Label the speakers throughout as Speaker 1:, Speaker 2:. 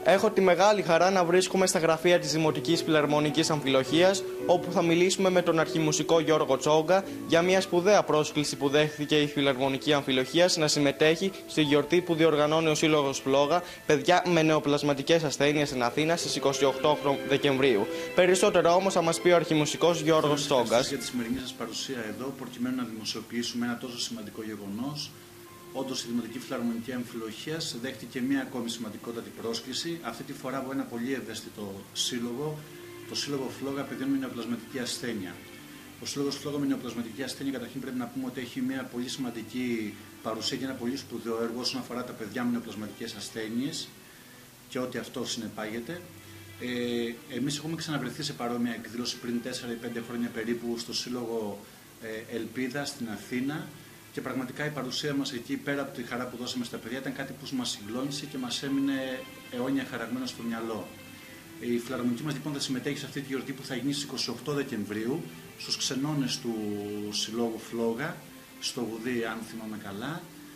Speaker 1: Έχω τη μεγάλη χαρά να βρίσκομαι στα γραφεία της Δημοτικής Φιλαρμονικής Αμφιλοχίας, όπου θα μιλήσουμε με τον αρχιμουσικό Γιώργο Τσόγκα για μια σπουδαία πρόσκληση που δέχθηκε η Φιλαρμονική Αμφιλοχίας να συμμετέχει στη γιορτή που διοργανώνει ο Σύλλογος Φλόγα, παιδιά με νεοπλασματικές ασθένειες στην Αθήνα στις 28 Δεκεμβρίου. Περισσότερο όμως θα μας πει ο αρχιμουσικός Γιώργος Τσόγκας.
Speaker 2: Για τη σημερινή σας παρουσία εδώ, προκειμένου να δημοσιοποιήσουμε ένα τόσο σημαντικό γεγονός. Όντως, η Δημοτική Φιλαρμονική Αμφιλοχίας δέχτηκε μία ακόμη σημαντικότατη πρόσκληση, αυτή τη φορά από ένα πολύ ευαίσθητο σύλλογο, το Σύλλογο Φλόγα Παιδιών με Νεοπλασματική Ασθένεια. Ο Σύλλογος Φλόγα με Νεοπλασματική Ασθένεια, καταρχήν πρέπει να πούμε ότι έχει μία πολύ σημαντική παρουσία και ένα πολύ σπουδαίο έργο όσον αφορά τα παιδιά με νεοπλασματικές ασθένειες και ό,τι αυτό συνεπάγεται. Εμείς έχουμε ξαναβρεθεί σε παρόμοια εκδήλωση πριν 4 ή 5 χρόνια περίπου στο Σύλλογο Ελπίδα στην Αθήνα. Και πραγματικά η παρουσία μας εκεί, πέρα από τη χαρά που δώσαμε στα παιδιά, ήταν κάτι που μας συγκλώνησε και μας έμεινε αιώνια χαραγμένο στο μυαλό. Η φιλαρμονική μας λοιπόν θα συμμετέχει σε αυτή τη γιορτή που θα γίνει στις 28 Δεκεμβρίου, στους ξενώνες του Συλλόγου Φλόγα, στο Βουδί, αν θυμάμαι καλά.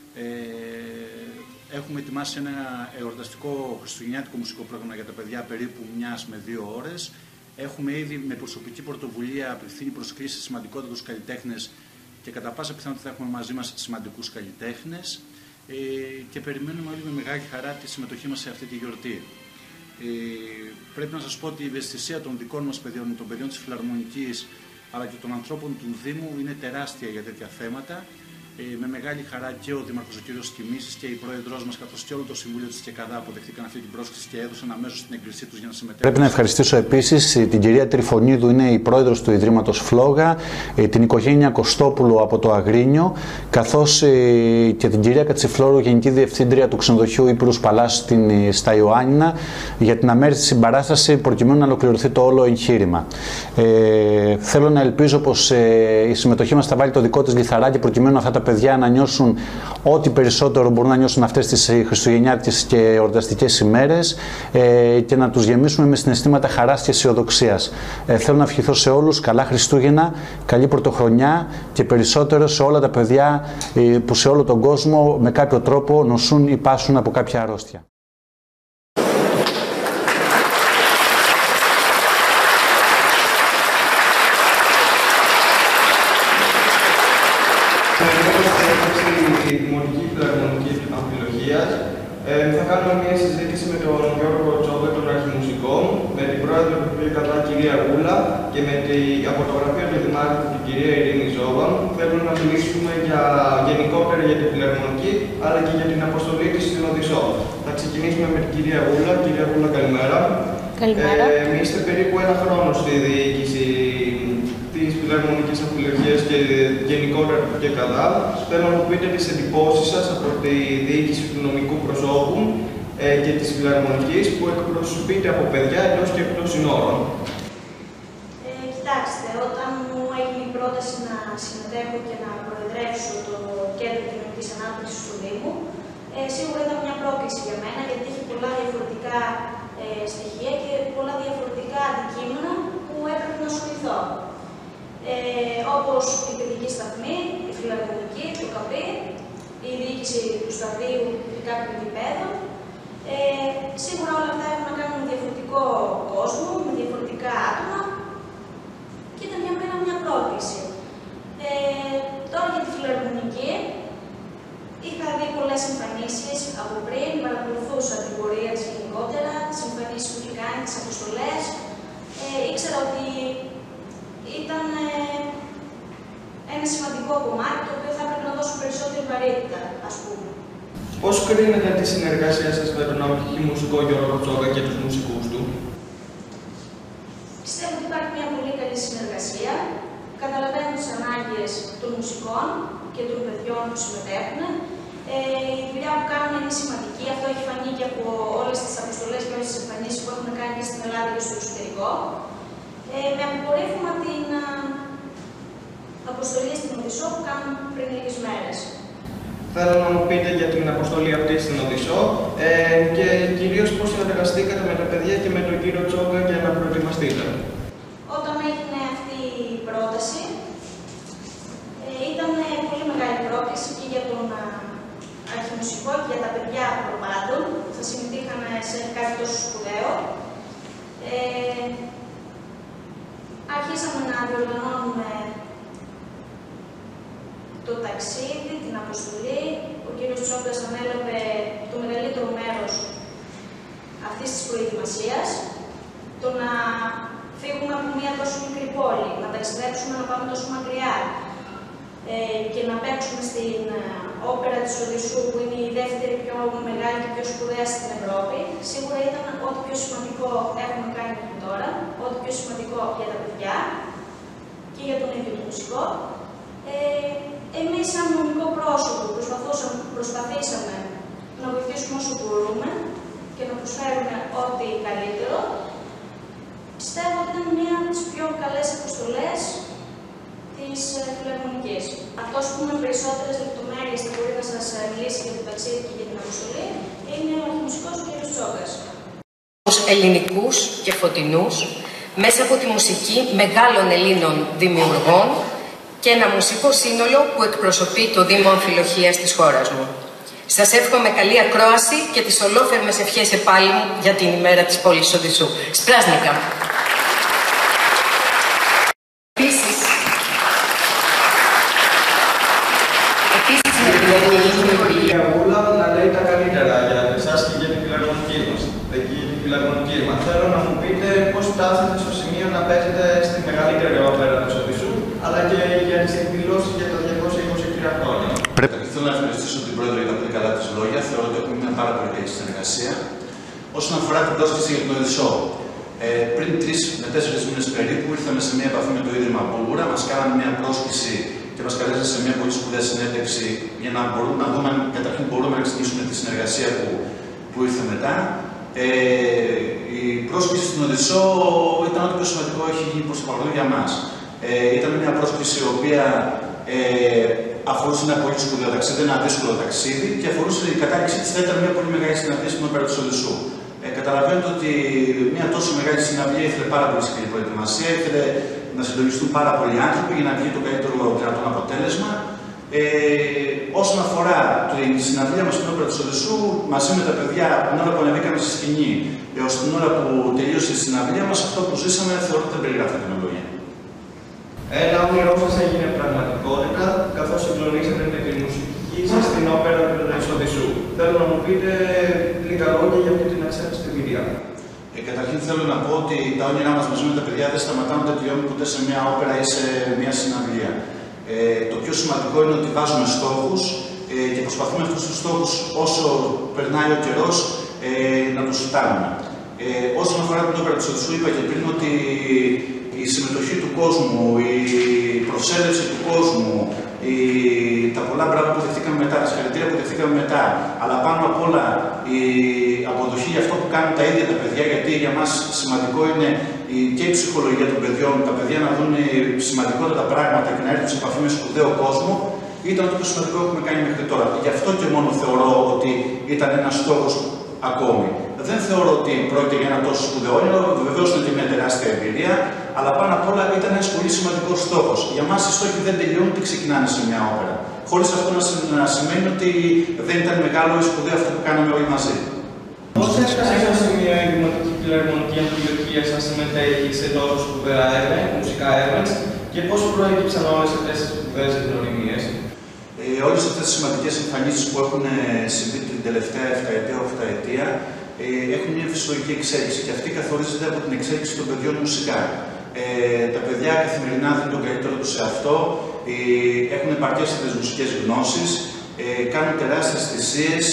Speaker 2: Έχουμε ετοιμάσει ένα εορταστικό χριστουγεννιάτικο μουσικό πρόγραμμα για τα παιδιά, περίπου 1 με 2 ώρες. Έχουμε ήδη με προσωπική πρωτοβουλία απευθύνει προσκλήσεις σε σημαντικότατους καλλιτέχνες και κατά πάσα πιθανότητα θα έχουμε μαζί μας σημαντικούς καλλιτέχνες και περιμένουμε όλοι με μεγάλη χαρά τη συμμετοχή μας σε αυτή τη γιορτή. Πρέπει να σας πω ότι η ευαισθησία των δικών μας παιδιών, των παιδιών της Φιλαρμονικής αλλά και των ανθρώπων του Δήμου είναι τεράστια για τέτοια θέματα. Με μεγάλη χαρά και ο Δήμαρχος ο κ. Κιμίσης και η Πρόεδρός μας, καθώς και όλο το Συμβούλιο της ΚΕΚΑΔΑ αποδεχτήκαν αυτή την πρόσκληση και έδωσαν αμέσως την έγκρισή τους για να συμμετέχουν.
Speaker 3: Πρέπει να ευχαριστήσω επίσης την κυρία Τριφωνίδου, είναι η πρόεδρος του Ιδρύματος Φλόγα, την οικογένεια Κωστόπουλου από το Αγρίνιο, καθώς και την κυρία Κατσιφλόρου, Γενική Διευθύντρια του Ξενοδοχείου Ήπειρους Παλάς στα Ιωάννινα, για την αμέριστη συμπαράσταση προκειμένου να ολοκληρωθεί το όλο εγχείρημα. Θέλω να ελπίζω πως η συμμετοχή μας θα βάλει το δικό της λιθαράκι προκειμένου αυτά τα παιδιά να νιώσουν ό,τι περισσότερο μπορούν να νιώσουν αυτές τις χριστουγεννιάτικες και εορταστικές ημέρες και να τους γεμίσουμε με συναισθήματα χαράς και αισιοδοξίας. Θέλω να ευχηθώ σε όλους καλά Χριστούγεννα, καλή Πρωτοχρονιά και περισσότερο σε όλα τα παιδιά που σε όλο τον κόσμο με κάποιο τρόπο νοσούν ή πάσουν από κάποια αρρώστια.
Speaker 1: Στη Δημοτική Φιλαρμονική Αμφιλοχίας θα κάνουμε μια συζήτηση με τον Γιώργο Τσόγκα, τον αρχιμουσικό, με την πρόεδρο του ΚΕΚΑΔΑ κυρία Γούλα και με από το γραφείο του Δημάρχου την κυρία Ειρήνη Ζόβα. Θέλουμε να μιλήσουμε γενικότερα για την Φιλαρμονική αλλά και για την αποστολή της στην Οδυσσό. Θα ξεκινήσουμε με την κυρία Γούλα. Κυρία Γούλα, καλημέρα.
Speaker 4: Καλημέρα.
Speaker 1: Είστε περίπου 1 χρόνο στη διοίκηση της Φιλαρμονικής Αμφιλοχίας και γενικότερα του ΚΕΚΑΔΑ. Θέλω να μου πείτε τις εντυπώσεις σας από τη διοίκηση του νομικού προσώπου και της Φιλαρμονικής που εκπροσωπείται από παιδιά εντός και εκτός συνόρων.
Speaker 4: Κοιτάξτε, όταν μου έγινε η πρόταση να συμμετέχω και να προεδρεύσω το Κέντρο Κοινωνικής Ανάπτυξης του Δήμου, σίγουρα ήταν μια πρόκληση για μένα, γιατί είχε πολλά διαφορετικά στοιχεία και πολλά διαφορετικά αντικείμενα που έπρεπε να ασχοληθώ. Όπως η παιδική σταθμή, η Φιλαρμονική, το ΚΑΠΗ, η διοίκηση του σταδίου κάποιων επίπεδων. Σίγουρα όλα αυτά έχουν να κάνουν με διαφορετικό κόσμο, με διαφορετικά άτομα και ήταν για μένα μια πρόκληση. Τώρα για τη Φιλαρμονική, είχα δει πολλές εμφανίσεις από πριν, παρακολουθούσα την πορεία της γενικότερα, τις εμφανίσεις που είχε κάνει, τις αποστολές. Ήξερα ότι ήταν ένα σημαντικό κομμάτι το οποίο θα έπρεπε να δώσω περισσότερη βαρύτητα, ας πούμε.
Speaker 1: Πώς κρίνετε τη συνεργασία σας με τον αρχιμουσικό Γιώργο Τσόγκα και τους μουσικούς του?
Speaker 4: Πιστεύω ότι υπάρχει μια πολύ καλή συνεργασία. Καταλαβαίνω τις ανάγκες των μουσικών και των παιδιών που συμμετέχουν. Η δουλειά που κάνουν είναι σημαντική. Αυτό έχει φανεί και από όλες τις αποστολές και όλες τις εμφανίσεις που έχουν κάνει και στην Ελλάδα και στο εξωτερικό. Με αποκορύφωμα την αποστολή στην Οδυσσό που κάνουν πριν λίγες μέρες.
Speaker 1: Θέλω να μου πείτε για την αποστολή αυτή στην Οδυσσό και κυρίως πώς συνεργαστήκατε με τα παιδιά και με τον κύριο Τσόγκα για να προετοιμαστείτε.
Speaker 4: Όταν έγινε αυτή η πρόταση, ήταν πολύ μεγάλη πρόκληση και για τον αρχιμουσικό και για τα παιδιά προπάντων. Θα συμμετείχαν σε κάτι τόσο σπουδαίο. Αρχίσαμε να διοργανώνουμε το ταξίδι, την αποστολή. Ο κύριος Τσόγκας ανέλαβε το μεγαλύτερο μέρος αυτής της προετοιμασίας. Το να φύγουμε από μια τόσο μικρή πόλη, να ταξιδέψουμε, να πάμε τόσο μακριά και να παίξουμε στην όπερα της Οδυσσού, που είναι η δεύτερη πιο μεγάλη και πιο σπουδαία στην Ευρώπη, σίγουρα ήταν ό,τι πιο σημαντικό έχουμε κάνει μέχρι τώρα, ό,τι πιο σημαντικό για τα παιδιά και για τον ίδιο τον μουσικό. Εμείς, σαν νομικό πρόσωπο, προσπαθήσαμε να βοηθήσουμε όσο μπορούμε και να προσφέρουμε ό,τι καλύτερο. Πιστεύω ότι ήταν μία από τις πιο καλές αποστολές της Φιλαρμονικής. Αυτός που με περισσότερες λεπτομέρειες θα μπορεί να σας μιλήσει για το ταξίδι και για την αποστολή είναι ο αρχιμουσικός κ. Τσόγκας.
Speaker 5: Ελληνικούς και φωτεινούς, μέσα από τη μουσική μεγάλων Ελλήνων δημιουργών και ένα μουσικό σύνολο που εκπροσωπεί το Δήμο Αμφιλοχίας της χώρας μου. Σας εύχομαι καλή ακρόαση και τις ολόθερμες ευχές επάλι μου για την ημέρα της πόλης Οδυσσού. Σπράσνικα! Επίσης, με την ελληνική χορηγία.
Speaker 1: Να λέει τα καλύτερα για εσάς και για την φιλαρμονική μας. Θέλω να μου πείτε πώς φτάσατε στο σημείο να παίζετε στη μεγαλύτερη όπερα της Οδυσσού, αλλά και για τις εκδηλώσεις για τα 223 χρόνια.
Speaker 2: Θέλω να ευχαριστήσω την Πρόεδρο για τα πολύ καλά της λόγια. Θεωρώ ότι έχουμε μια πάρα πολύ καλή συνεργασία. Όσον αφορά την πρόσκληση για τον Οδυσσό, πριν 3 με 4 μήνες περίπου ήρθαμε σε μια επαφή με το Ίδρυμα Μπούργουρα, μας κάνανε μια πρόσκληση και μας καλέσαν σε μια πολύ σπουδαία συνέντευξη για να μπορούμε να δούμε αν καταρχήν μπορούμε να ξεκινήσουμε τη συνεργασία που ήρθε μετά. Η πρόσκληση στην Οδυσσό ήταν ό,τι πιο σημαντικό έχει γίνει προς το παρόν για μας. Ήταν μια πρόσκληση η οποία αφορούσε ένα πολύ σπουδαίο ταξίδι, ένα δύσκολο ταξίδι και αφορούσε η κατάληξή της. Θα ήταν μια πολύ μεγάλη συναυλία στην όπερα της Οδυσσού. Καταλαβαίνετε ότι μια τόσο μεγάλη συναυλία ήθελε πάρα πολύ σκληρή προετοιμασία, ήθελε να συντονιστούν πάρα πολλοί άνθρωποι για να βγει το καλύτερο δυνατόν αποτέλεσμα. Όσον αφορά τη συναυλία μας στην όπερα της Οδυσσού, μαζί με τα παιδιά, την ώρα που ανεβήκαμε στη σκηνή έως την ώρα που τελείωσε η συναυλία μας, αυτό που ζήσαμε θεωρώ ότι δεν περιγράφεται με λόγια.
Speaker 1: Ένα όνειρό σας έγινε πραγματικότητα, καθώς συγκλονίσατε με τη μουσική σας στην όπερα της Οδυσσού. Θέλω να μου πείτε λίγα λόγια για αυτή την αξέχαστη εμπειρία.
Speaker 2: Καταρχήν θέλω να πω ότι τα όνειρά μας μαζί με τα παιδιά δεν σταματάνε, δεν τελειώνουν ποτέ σε μια όπερα ή σε μια συναυλία. Το πιο σημαντικό είναι ότι βάζουμε στόχους και προσπαθούμε αυτούς τους στόχους όσο περνάει ο καιρός να τους φτάνουμε. Όσον αφορά την όπερα της Οδυσσού, είπα και πριν ότι η συμμετοχή του κόσμου, η προσέλευση του κόσμου, τα πολλά πράγματα που δεχτήκαμε μετά, τα συγχαρητήρια που δεχτήκαμε μετά, αλλά πάνω απ' όλα η αποδοχή για αυτό που κάνουν τα ίδια τα παιδιά, γιατί για μας σημαντικό είναι και η ψυχολογία των παιδιών, τα παιδιά να δουν σημαντικότατα πράγματα και να έρθουν σε επαφή με σπουδαίο κόσμο, ήταν το πιο σημαντικό που έχουμε κάνει μέχρι τώρα. Γι' αυτό και μόνο θεωρώ ότι ήταν ένας στόχος ακόμη. Δεν θεωρώ ότι πρόκειται για ένα τόσο σπουδαίο όνειρο, βεβαίως είναι και μια τεράστια εμπειρία, αλλά πάνω απ' όλα ήταν ένας πολύ σημαντικός στόχος. Για μας οι στόχοι δεν τελειώνουν και ξεκινάνε σε μια όπερα. Χωρίς αυτό να σημαίνει ότι δεν ήταν μεγάλο ή σπουδαίο αυτό που κάναμε όλοι μαζί.
Speaker 1: Πώς έφτασε στο σημείο η Δημοτική Φιλαρμονική Αμφιλοχίας να συμμετέχει σε τόσο σπουδαία έργα, μουσικά έργα, και πώς προέκυψαν όλες αυτές τις σπουδαίες γνωριμίες?
Speaker 2: Όλες αυτές τις σημαντικές εμφανίσεις που έχουν συμβεί την τελευταία 7ετία έχουν μια φυσιολογική εξέλιξη και αυτή καθορίζεται από την εξέλιξη των παιδιών μουσικά. Τα παιδιά καθημερινά δίνουν τον καλύτερο τους σε αυτό, έχουν επαρκέστερες μουσικές γνώσεις, κάνουν τεράστιες θυσίες,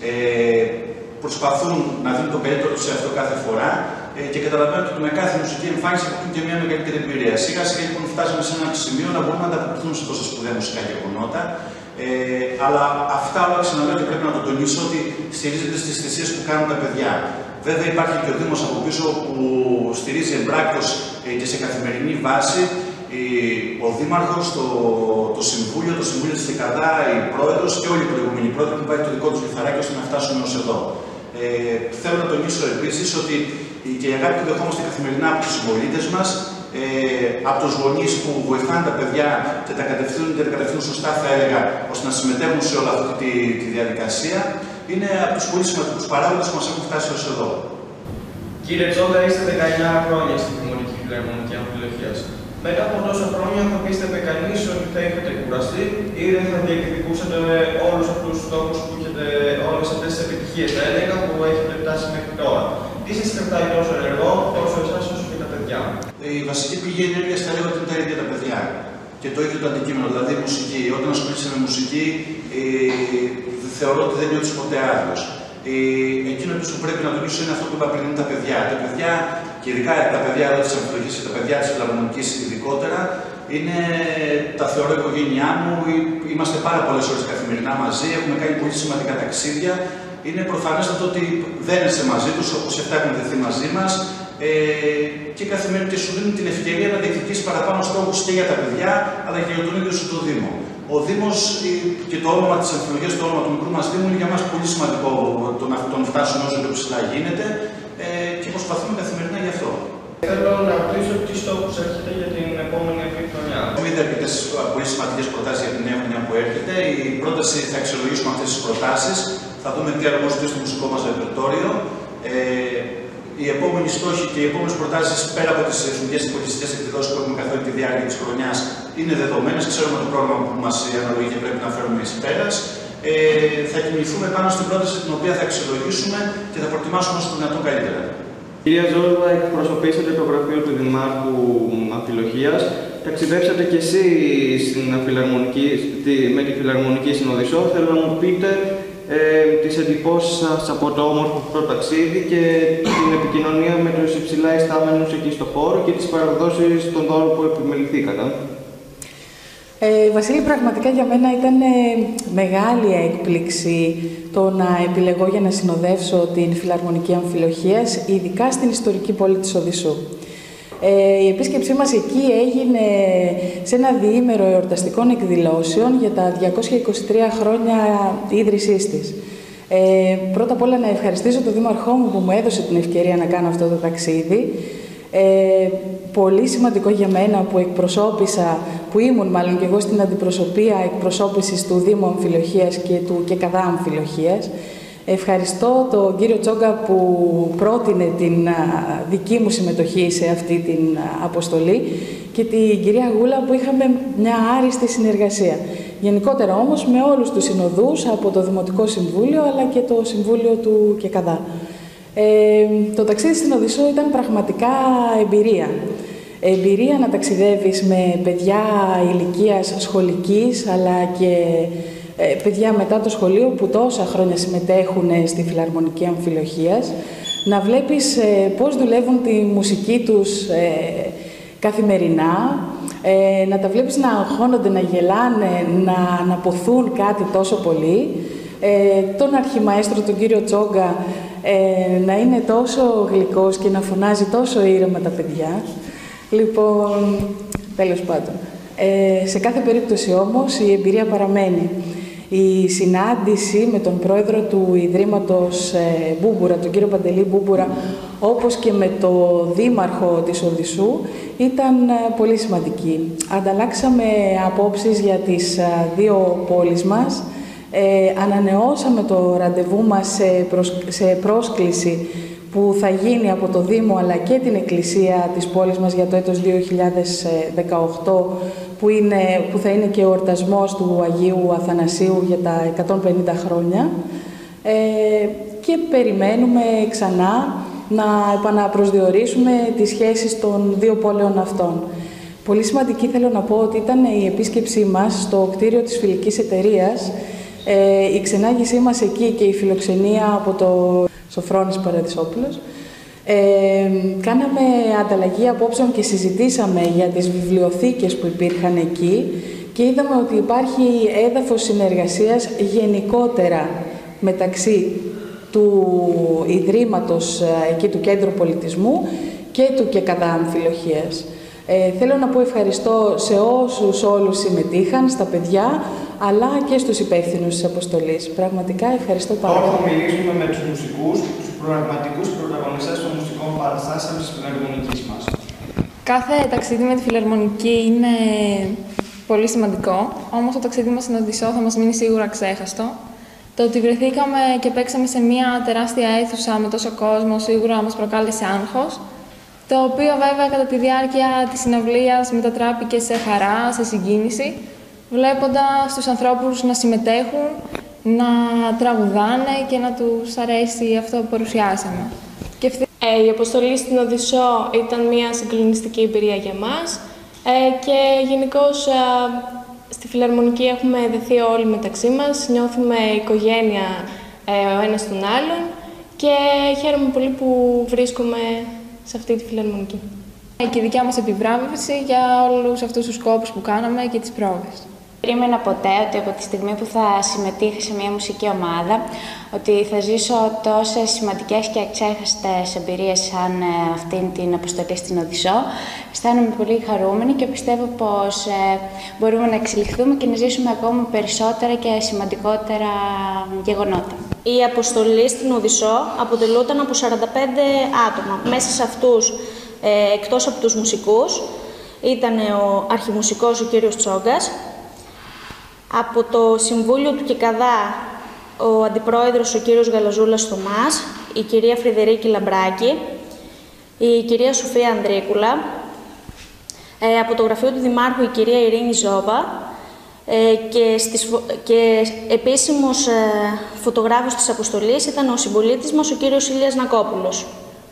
Speaker 2: προσπαθούν να δίνουν τον καλύτερο τους σε αυτό κάθε φορά και καταλαβαίνουν ότι με κάθε μουσική εμφάνιση έχουν και μια μεγαλύτερη εμπειρία. Σιγά σιγά λοιπόν φτάσαμε σε ένα σημείο να μπορούμε να ανταποκριθούμε σε τόσα σπουδαία μουσικά γεγονότα. Αλλά αυτά όλα ξαναλέω και πρέπει να το τονίσω ότι στηρίζονται στις θυσίες που κάνουν τα παιδιά. Βέβαια υπάρχει και ο Δήμος από πίσω που στηρίζει εμπράκτως και σε καθημερινή βάση. Ο Δήμαρχος, το Συμβούλιο της Λυκαδά, η Πρόεδρος και όλοι οι προηγούμενοι πρόεδροι έχουν βάλει το δικό τους λιθαράκι ώστε να φτάσουμε ως εδώ. Θέλω να τονίσω επίσης ότι και η αγάπη που δεχόμαστε καθημερινά από τους συμπολίτες μας, από τους γονείς που βοηθάνε τα παιδιά και τα κατευθύνουν σωστά, θα έλεγα, ώστε να συμμετέχουν σε όλη αυτή τη διαδικασία, είναι από τους πολύ σημαντικούς παράγοντες που μας έχουν φτάσει ως εδώ.
Speaker 1: Κύριε Τσόγκα, είστε 19 χρόνια στη Δημοτική Φιλαρμονική Αμφιλοχίας. Μετά από τόσα χρόνια θα πίστευε κανείς ότι θα είχατε κουραστεί ή δεν θα διεκδικούσατε όλους αυτούς τους στόχους που έχετε, όλες αυτές τις επιτυχίες, θα έλεγα, που έχετε φτάσει μέχρι τώρα. Τι σας κρατάει τόσο ενεργό, τόσο εσάς όσο και τα παιδιά?
Speaker 2: Η βασική πηγή ενέργειας θα λέγω ότι είναι τα ίδια τα παιδιά. Και το ίδιο το αντικείμενο, δηλαδή η μουσική. Όταν ασχολείσαι με μουσική, θεωρώ ότι δεν νιώθεις ποτέ άδειος. Εκείνο που πρέπει να τονίσω είναι αυτό που είπα πριν, είναι τα παιδιά. Τα παιδιά, και ειδικά τα παιδιά εδώ της Αμφιλοχίας και τα παιδιά της Φιλαρμονικής ειδικότερα, είναι, τα θεωρώ οικογένειά μου. Είμαστε πάρα πολλές ώρες καθημερινά μαζί, έχουμε κάνει πολύ σημαντικά ταξίδια. Είναι προφανέστατο ότι δένεσαι μαζί τους, όπως αυτά έχουν δεθεί μαζί μας. Και καθημερινά σου δίνουν την ευκαιρία να διεκδικήσει παραπάνω στόχους και για τα παιδιά, αλλά και για τον ίδιο σου το Δήμο. Ο Δήμος και το όνομα της Αμφιλοχίας, το όνομα του μικρού μας Δήμου, είναι για μας πολύ σημαντικό το να φτάσουμε όσο πιο ψηλά γίνεται και προσπαθούμε καθημερινά γι' αυτό.
Speaker 1: Θέλω να ρωτήσω τι στόχους έχετε για την επόμενη αυτή χρονιά.
Speaker 2: Έχουμε ήδη αρκετές πολύ σημαντικές προτάσεις για την νέα χρονιά που έρχεται. Η πρόταση θα αξιολογήσουμε αυτές τις προτάσεις, θα δούμε τι αρμόζεται στο μουσικό μας ρεπερτόριο. Οι επόμενοι στόχοι και οι επόμενες προτάσεις, πέρα από τις εθνικές και πολιτιστικές εκδηλώσεις που έχουμε καθ' όλη τη διάρκεια της χρονιάς, είναι δεδομένες. Ξέρουμε το πρόγραμμα που μας αναλογεί και πρέπει να φέρουμε εις πέρας. Θα κινηθούμε πάνω στην πρόταση την οποία θα αξιολογήσουμε και θα προτιμάσουμε όσο το δυνατόν καλύτερα.
Speaker 1: Κυρία Ζόλβα, εκπροσωπήσατε το γραφείο του Δημάρχου Αμφιλοχίας. Ταξιδέψατε κι εσείς με τη Φιλαρμονική στην Οδυσσό. Θέλω να μου πείτε τις εντυπώσεις σας από το όμορφο αυτό ταξίδι και την επικοινωνία με τους υψηλά ιστάμενους εκεί στο χώρο και τις παραδόσεις των δώρων που επιμεληθήκατε.
Speaker 6: Βασίλη, πραγματικά για μένα ήταν μεγάλη έκπληξη το να επιλεγώ για να συνοδεύσω την Φιλαρμονική Αμφιλοχίας, ειδικά στην ιστορική πόλη της Οδυσσού. Η επίσκεψή μας εκεί έγινε σε ένα διήμερο εορταστικών εκδηλώσεων για τα 223 χρόνια ίδρυσής της. Πρώτα απ' όλα να ευχαριστήσω τον Δήμαρχό μου που μου έδωσε την ευκαιρία να κάνω αυτό το ταξίδι. Πολύ σημαντικό για μένα που εκπροσώπησα, που ήμουν μάλλον και εγώ στην αντιπροσωπεία εκπροσώπησης του Δήμου Αμφιλοχίας και του ΚΕΚΑΔΑ Αμφιλοχίας. Ευχαριστώ τον κύριο Τσόγκα που πρότεινε την δική μου συμμετοχή σε αυτή την αποστολή και την κυρία Γούλα που είχαμε μια άριστη συνεργασία. Γενικότερα όμως με όλους τους συνοδούς από το Δημοτικό Συμβούλιο αλλά και το Συμβούλιο του ΚΕΚΑΔΑ. Το ταξίδι στην Οδυσσό ήταν πραγματικά εμπειρία. Εμπειρία να ταξιδεύεις με παιδιά ηλικίας σχολικής αλλά και παιδιά μετά το σχολείο που τόσα χρόνια συμμετέχουν στη Φιλαρμονική Αμφιλοχίας, να βλέπεις πώς δουλεύουν τη μουσική τους καθημερινά, να τα βλέπεις να αγχώνονται, να γελάνε, να ποθούν κάτι τόσο πολύ, τον αρχιμαέστρο, τον κύριο Τσόγκα, να είναι τόσο γλυκός και να φωνάζει τόσο ήρεμα τα παιδιά. Λοιπόν, τέλος πάντων. Σε κάθε περίπτωση όμως η εμπειρία παραμένει. Η συνάντηση με τον πρόεδρο του Ιδρύματος Μπούμπουρα, τον κύριο Παντελή Μπούμπουρα, όπως και με το δήμαρχο της Οδυσσού, ήταν πολύ σημαντική. Ανταλλάξαμε απόψεις για τις δύο πόλεις μας, ανανεώσαμε το ραντεβού μας σε πρόσκληση που θα γίνει από το Δήμο αλλά και την Εκκλησία της πόλης μας για το έτος 2018, που θα είναι και ο εορτασμός του Αγίου Αθανασίου για τα 150 χρόνια. Και περιμένουμε ξανά να επαναπροσδιορίσουμε τις σχέσεις των δύο πόλεων αυτών. Πολύ σημαντική θέλω να πω ότι ήταν η επίσκεψή μας στο κτίριο της Φιλικής Εταιρείας, η ξενάγησή μας εκεί και η φιλοξενία από το Σοφρόνης Παραδεισόπουλος. Κάναμε ανταλλαγή απόψεων και συζητήσαμε για τις βιβλιοθήκες που υπήρχαν εκεί και είδαμε ότι υπάρχει έδαφος συνεργασίας γενικότερα μεταξύ του Ιδρύματος εκεί του Κέντρου Πολιτισμού και του ΚΕΚΑΔΑ Αμφιλοχίας. Θέλω να πω ευχαριστώ σε όσους όλους συμμετείχαν, στα παιδιά, αλλά και στους υπεύθυνους της αποστολής. Πραγματικά ευχαριστώ πάρα πολύ.
Speaker 1: Τώρα θα μιλήσουμε με τους μουσικούς, τους πραγματικούς πρωταγωνιστές των μουσικών παραστάσεων της Φιλαρμονικής μας.
Speaker 7: Κάθε ταξίδι με τη Φιλαρμονική είναι πολύ σημαντικό, όμως το ταξίδι μας στην Οδυσσό θα μας μείνει σίγουρα ξέχαστο. Το ότι βρεθήκαμε και παίξαμε σε μια τεράστια αίθουσα με τόσο κόσμο σίγουρα μας προκάλεσε άγχος, το οποίο βέβαια κατά τη διάρκεια της συναυλίας μετατράπηκε σε χαρά, σε συγκίνηση, βλέποντας τους ανθρώπους να συμμετέχουν, να τραγουδάνε και να τους αρέσει αυτό που παρουσιάσαμε.
Speaker 8: Η αποστολή στην Οδυσσό ήταν μια συγκλονιστική εμπειρία για μας και γενικώς στη Φιλαρμονική έχουμε δεθεί όλοι μεταξύ μας, νιώθουμε οικογένεια ο ένας τον άλλον και χαίρομαι πολύ που βρίσκομαι σε αυτή τη Φιλαρμονική.
Speaker 7: Και η δικιά μας επιβράβευση για όλους αυτούς τους σκόπους που κάναμε και τις πρόβες.
Speaker 9: Περίμενα ποτέ ότι από τη στιγμή που θα συμμετείχα σε μια μουσική ομάδα, ότι θα ζήσω τόσες σημαντικές και αξέχαστες εμπειρίες σαν αυτήν την αποστολή στην Οδυσσό. Αισθάνομαι πολύ χαρούμενη και πιστεύω πως μπορούμε να εξελιχθούμε και να ζήσουμε ακόμα περισσότερα και σημαντικότερα γεγονότα.
Speaker 4: Η αποστολή στην Οδυσσό αποτελούταν από 45 άτομα. Μέσα σε αυτούς, εκτός από τους μουσικούς, ήταν ο αρχιμουσικός ο κύριος Τσόγκας. Από το Συμβούλιο του Κικαδά, ο Αντιπρόεδρος ο κύριος Γαλαζούλας Θωμάς, η κυρία Φρυδερίκη Λαμπράκη, η κυρία Σοφία Ανδρίκουλα, από το Γραφείο του Δημάρχου η κυρία Ειρήνη Ζόβα και επίσημος φωτογράφος της αποστολής ήταν ο συμπολίτης μας ο κύριος Ηλίας Νακόπουλος.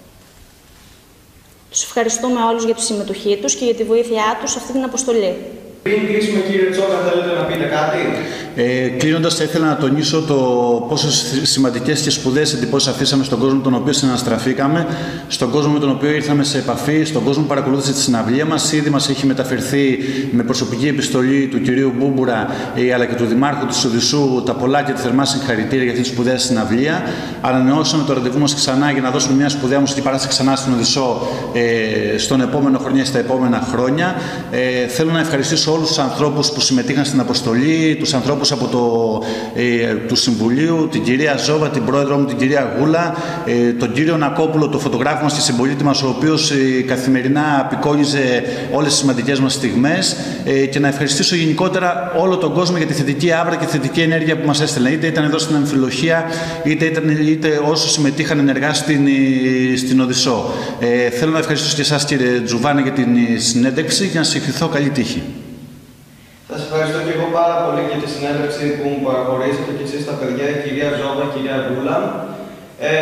Speaker 4: Τους ευχαριστούμε όλους για τη συμμετοχή τους και για τη βοήθειά τους σε αυτή την αποστολή.
Speaker 1: Πριν κλείσουμε, κύριε Τσόκα, θέλετε να πείτε κάτι?
Speaker 2: Κλείνοντας, θα ήθελα να τονίσω το πόσο σημαντικές και σπουδαίες εντυπώσεις αφήσαμε στον κόσμο με τον οποίο συναναστραφήκαμε, στον κόσμο με τον οποίο ήρθαμε σε επαφή, στον κόσμο που παρακολούθησε τη συναυλία μας. Ήδη μας έχει μεταφερθεί με προσωπική επιστολή του κυρίου Μπούμπουρα αλλά και του Δημάρχου της Οδυσσού τα πολλά και τη θερμά συγχαρητήρια για αυτή τη σπουδαία συναυλία. Ανανεώσαμε το ραντεβού μας ξανά για να δώσουμε μια σπουδαία μουσική παράσταση ξανά στην Οδυσσό στον επόμενο χρονιά, στα επόμενα χρόνια. Θέλω να ευχαριστήσω όλους τους ανθρώπους που συμμετείχαν στην αποστολή, τους ανθρώπους από του Συμβουλίου, την κυρία Ζόβα, την πρόεδρό μου, την κυρία Γούλα, τον κύριο Νακόπουλο, το φωτογράφο μας και συμπολίτη μας, ο οποίος καθημερινά απεικόνιζε όλες τις σημαντικές μας στιγμές, και να ευχαριστήσω γενικότερα όλο τον κόσμο για τη θετική άβρα και τη θετική ενέργεια που μας έστελνε. Είτε ήταν εδώ στην Αμφιλοχία, είτε όσοι συμμετείχαν ενεργά στην Οδυσσό. Θέλω να ευχαριστήσω και εσάς, κύριε Τζουβάνα, για την συνέντευξη και να σας ευχηθώ καλή τύχη.
Speaker 1: Σας ευχαριστώ και εγώ πάρα πολύ για τη συνέντευξη που μου παραχωρήσατε και εσείς τα παιδιά, η κυρία Ζόβα, η κυρία Γκούλα.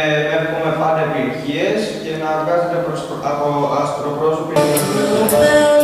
Speaker 1: Εύχομαι πάντα επιτυχίες και να βγάζετε από ασπροπρόσωποι.